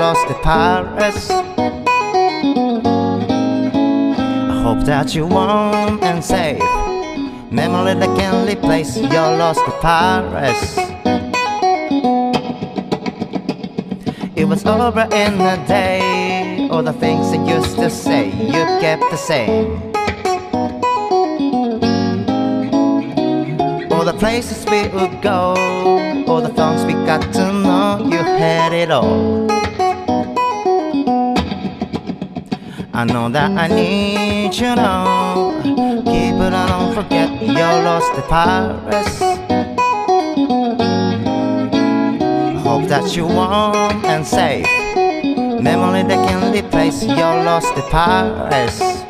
lost in Paris. I hope that you're warm and safe, memory that can replace your lost in Paris. It was over in a day, all the things I used to say, you kept the same. All the places we would go, all the songs we got to know, you had it all. I know that I need you now, keep it on, don't forget you're lost in Paris. Hope that you're warm and safe, memory that can replace your lost in Paris.